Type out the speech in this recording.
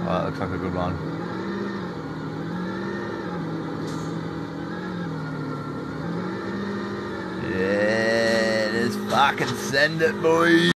Oh, that looks like a good one. Yeah, just fucking send it, boys.